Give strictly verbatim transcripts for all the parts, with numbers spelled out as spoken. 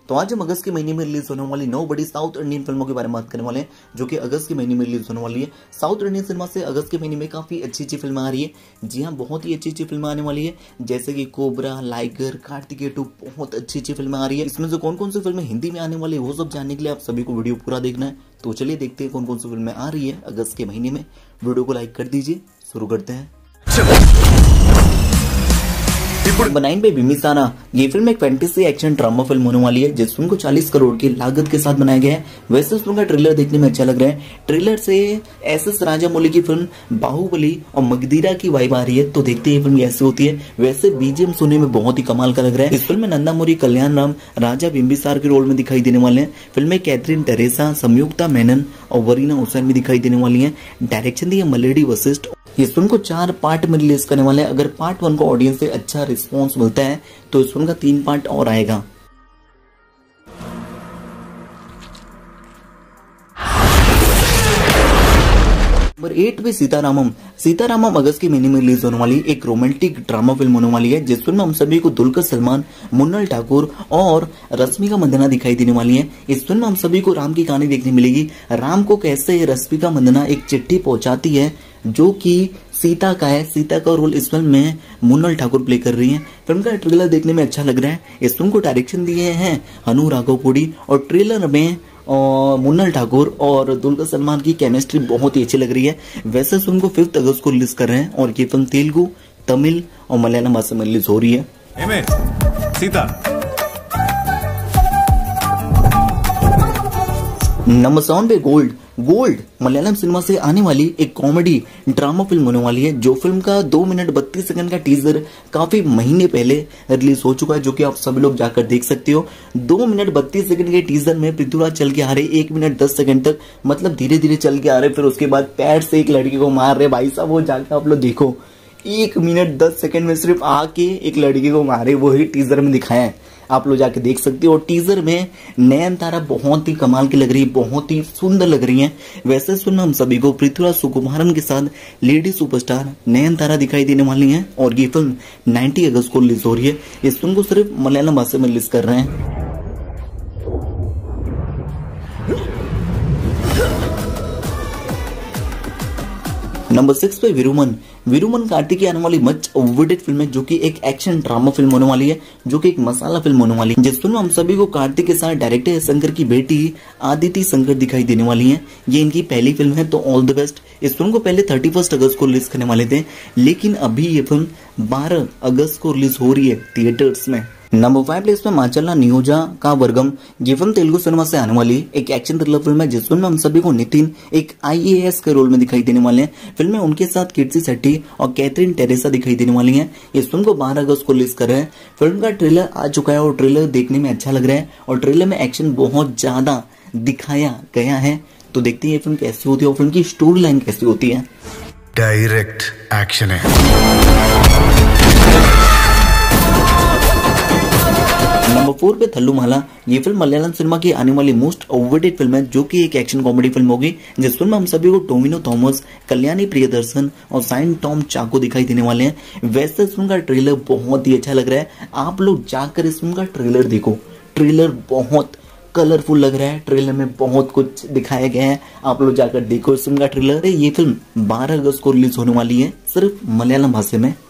तो आज हम अगस्त के महीने में रिलीज होने वाली नौ बड़ी साउथ इंडियन फिल्मों के बारे में बात करने वाले हैं, जो कि अगस्त के महीने में रिलीज होने वाली है। साउथ इंडियन सिनेमा से अगस्त के महीने में काफी अच्छी अच्छी फिल्में आ रही है। जी हाँ, बहुत ही अच्छी अच्छी फिल्में आने वाली है, जैसे कि कोबरा, लाइगर, कार्तिकेय टू, बहुत अच्छी अच्छी फिल्में आ रही है। इसमें से कौन कौन सी फिल्में हिंदी में आने वाली है वो सब जानने के लिए आप सभी को वीडियो पूरा देखना है। तो चलिए देखते हैं कौन कौन सी फिल्में आ रही है अगस्त के महीने में। वीडियो को लाइक कर दीजिए, शुरू करते हैं। बनाइन बाय बिम्बिसारा, ये फिल्म एक फैंटेसी एक्शन ड्रामा फिल्म होने वाली है, जिस फिल्म को चालीस करोड़ की लागत के साथ बनाया गया है। वैसे इस फिल्म का ट्रेलर देखने में अच्छा लग रहा है। ट्रेलर से एस एस राजामौली की फिल्म बाहुबली और मगधीरा की वाइब आ रही है, तो देखते हैं ये फिल्म कैसी होती है। वैसे बीजीएम सुनने में बहुत ही कमाल का लग रहा है। इस फिल्म में नंदामुरी कल्याण राम राजा बिम्बिसार के रोल में दिखाई देने वाले हैं। फिल्म में कैथरीन टेरेसा, संयुक्ता मेनन और वरीना हुसैन भी दिखाई देने वाली है। डायरेक्शन दी है मलेडी वशिष्ठ। इस फिल्म को चार पार्ट में रिलीज करने वाले हैं। अगर पार्ट वन को ऑडियंस से अच्छा रिस्पांस मिलता है तो इस फिल्म का तीन पार्ट और आएगा। नंबर एट पे सीतारामम। सीतारामम अगस्त के महीने में रिलीज होने वाली एक रोमांटिक ड्रामा फिल्म होने वाली है, जिस फिल्म में हम सभी को दुलकर सलमान, मुन्नल ठाकुर और रश्मिका मंदाना दिखाई देने वाली है। इस फिल्म में हम सभी को राम की कहानी देखने मिलेगी। राम को कैसे रश्मिका मंदाना एक चिट्ठी पहुंचाती है जो कि सीता का है। सीता का रोल इस फिल्म में मुन्नल ठाकुर प्ले कर रही हैं। फिल्म का ट्रेलर देखने में अच्छा लग रहा है। इस फिल्म को डायरेक्शन दिए हैं हनु राघवपुड़ी और ट्रेलर में और मुन्नल ठाकुर और दुलकर सलमान की केमिस्ट्री बहुत ही अच्छी लग रही है। वैसे इस फिल्म को फिफ्थ अगस्त को रिलीज कर रहे हैं और ये फिल्म तेलुगु, तमिल और मलयालम भाषा में रिलीज हो रही है। सीता। नंबर सेवन पे गोल्ड। गोल्ड मलयालम सिनेमा से आने वाली एक कॉमेडी ड्रामा फिल्म होने वाली है, जो फिल्म का दो मिनट बत्तीस सेकंड का टीजर काफी महीने पहले रिलीज हो चुका है, जो कि आप सभी लोग जाकर देख सकते हो। दो मिनट बत्तीस सेकंड के टीजर में पृथ्वीराज चल के आ रहे एक मिनट दस सेकंड तक, मतलब धीरे धीरे चल के आ रहे, फिर उसके बाद पैर से एक लड़की को मार रहे। भाई साहब वो जाकर आप लोग देखो, एक मिनट दस सेकंड में सिर्फ आके एक लड़की को मारे, वही टीजर में दिखाया है। आप लोग जाके देख सकते हो। और टीजर में नयनतारा बहुत ही कमाल की लग रही है, बहुत ही सुंदर लग रही है। वैसे सुनना हम सभी को पृथ्वीराज सुकुमारन के साथ लेडी सुपरस्टार नयनतारा दिखाई देने वाली है और ये फिल्म नब्बे अगस्त को रिलीज हो रही है। इस फिल्म को सिर्फ मलयालम भाषा में रिलीज कर रहे हैं। नंबर सिक्स पे विरुमन। विरुमन कार्तिक की आने वाली मच अवॉइडेड फिल्म है, जो कि एक एक्शन ड्रामा फिल्म होने वाली है, जो कि एक मसाला फिल्म होने वाली है। जिस फिल्म में हम सभी को कार्तिक के साथ डायरेक्टर शंकर की बेटी आदिति शंकर दिखाई देने वाली है। ये इनकी पहली फिल्म है, तो ऑल द बेस्ट। इस फिल्म को पहले थर्टी फर्स्ट अगस्त को रिलीज करने वाले थे, लेकिन अभी ये फिल्म बारह अगस्त को रिलीज हो रही है थिएटर्स में। नंबर फाइव प्लेस में माचल्ला नियोजा का वर्गम। ये फिल्म तेलुगु सिनेमा से आने वाली एक एक्शन थ्रिलर फिल्म है, जिस फिल्म में हम सभी को नितिन एक आई ए एस के रोल में दिखाई देने वाले हैं। फिल्म में उनके साथ कीर्ति शेट्टी और कैथरीन टेरेसा दिखाई देने वाली हैं। इस फिल्म को बारह अगस्त को रिलीज कर रहे हैं। फिल्म का ट्रेलर आ चुका है और ट्रेलर देखने में अच्छा लग रहा है और ट्रेलर में एक्शन बहुत ज्यादा दिखाया गया है। तो देखते हैं ये फिल्म कैसी होती है और फिल्म की स्टोरी लाइन कैसी होती है। डायरेक्ट एक्शन है। नंबर फोर पे थल्लुमाला। ये फिल्म मलयालम सिनेमा की आने वाली मोस्ट अवॉइडेड फिल्म है, जो कि एक एक्शन कॉमेडी फिल्म होगी। जिस फिल्म में हम सभी को टोविनो थॉमस, कल्याणी प्रियदर्शन और साइन टॉम चाको दिखाई देने वाले हैं। वैसे इस फिल्म का ट्रेलर बहुत ही अच्छा लग रहा है। आप लोग जाकर इस फिल्म का ट्रेलर देखो, ट्रेलर बहुत कलरफुल लग रहा है। ट्रेलर में बहुत कुछ दिखाया गया है, आप लोग जाकर देखो इस फिल्म का ट्रेलर। ये फिल्म बारह अगस्त को रिलीज होने वाली है, सिर्फ मलयालम भाषा में।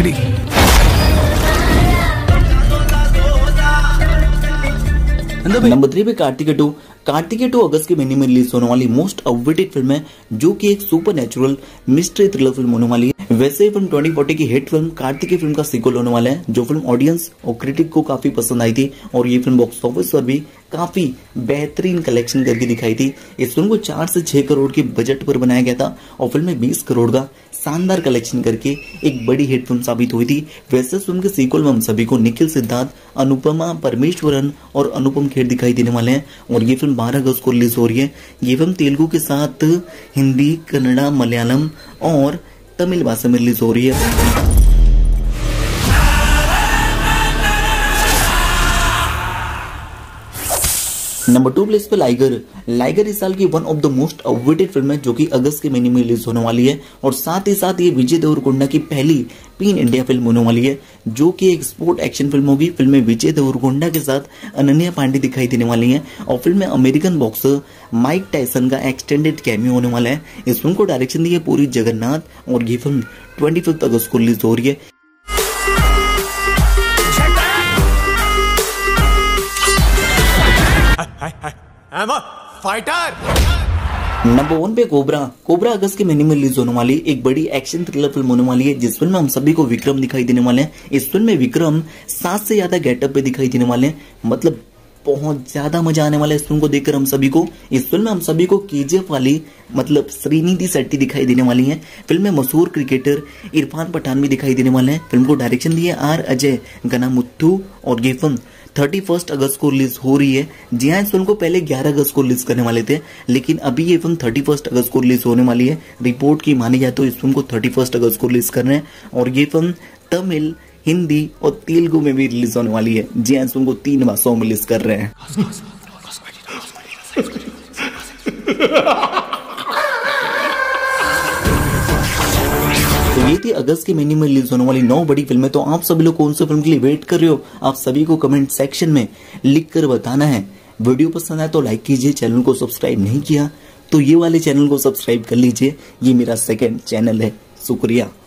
नंबर थ्री पे कार्तिकेय टू। कार्तिकेय टू अगस्त के महीने में रिलीज होने वाली मोस्ट अवॉइडेड फिल्म है, जो कि एक super natural mystery thriller film होने वाली है। वैसे ये फिल्म ट्वेंटी फोर्टी की हिट फिल्म कार्तिकेय फिल्म का सीक्वल होने वाला है, जो फिल्म ऑडियंस और क्रिटिक को काफी पसंद आई थी और ये फिल्म बॉक्स ऑफिस पर भी काफी बेहतरीन कलेक्शन करके दिखाई थी। इस फिल्म को चार से छह करोड़ के बजट पर बनाया गया था और फिल्म में बीस करोड़ का शानदार कलेक्शन करके एक बड़ी हिट फिल्म साबित हुई थी। वैसे फिल्म के सीक्वल में हम सभी को निखिल सिद्धार्थ, अनुपमा परमेश्वरन और अनुपम खेर दिखाई देने वाले हैं और ये फिल्म बारह अगस्त को रिलीज हो रही है। ये फिल्म तेलुगु के साथ हिंदी, कन्नड़ा, मलयालम और तमिल भाषा में रिलीज हो रही है। नंबर टू प्लेस पे लाइगर। लाइगर इस साल की one of the most awaited film है जो कि अगस्त के महीने में रिलीज होने वाली है और साथ ही साथ ये विजय देवरकोंडा की पहली पीन इंडिया फिल्म होने वाली है जो कि एक स्पोर्ट एक्शन फिल्म होगी। फिल्म में विजय देवरकोंडा के साथ अनन्या पांडे दिखाई देने वाली है और फिल्म में अमेरिकन बॉक्सर माइक टायसन का एक्सटेंडेड कैमियो होने वाला है। इस फिल्म को डायरेक्शन दी है पूरी जगन्नाथ और ये फिल्म ट्वेंटी फिफ्थ अगस्त को रिलीज हो रही है। I'm a fighter. Number one पे कोबरा। कोबरा अगस्त के महीने में रिलीज होने वाली एक बड़ी एक्शन थ्रिलर फिल्म होने वाली है जिस फिल्म में हम सभी को विक्रम दिखाई देने वाले हैं। इस फिल्म में विक्रम सात से ज्यादा गेटअप पे दिखाई देने वाले हैं, मतलब बहुत ज्यादा मजा आने वाला है इस फिल्म को देखकर हम सभी को। इस फिल्म में हम सभी को केजीएफ वाली मतलब श्रीनिधि शेट्टी दिखाई देने वाली है। फिल्म में मशहूर क्रिकेटर इरफान पठान भी दिखाई देने वाले हैं। फिल्म को डायरेक्शन दिए आर अजय गनामुथु और ये फिल्म थर्टी फर्स्ट अगस्त को रिलीज हो रही है। जी हाँ, इस फिल्म को पहले ग्यारह अगस्त को रिलीज करने वाले थे लेकिन अभी ये फिल्म थर्टी फर्स्ट अगस्त को रिलीज होने वाली है। रिपोर्ट की मानी जाए तो इस फिल्म को थर्टी फर्स्ट अगस्त को रिलीज कर रहे हैं और ये फिल्म तमिल, हिंदी और तेलुगु में भी रिलीज होने वाली है। जी हाँ, इस फिल्म को तीन भाषाओं में रिलीज कर रहे हैं। तो ये थी अगस्त के महीने में रिलीज होने वाली नौ बड़ी फिल्में। तो आप सभी लोग कौन सी फिल्म के लिए वेट कर रहे हो, आप सभी को कमेंट सेक्शन में लिख कर बताना है। वीडियो पसंद आए तो लाइक कीजिए, चैनल को सब्सक्राइब नहीं किया तो ये वाले चैनल को सब्सक्राइब कर लीजिए, ये मेरा सेकंड चैनल है। शुक्रिया।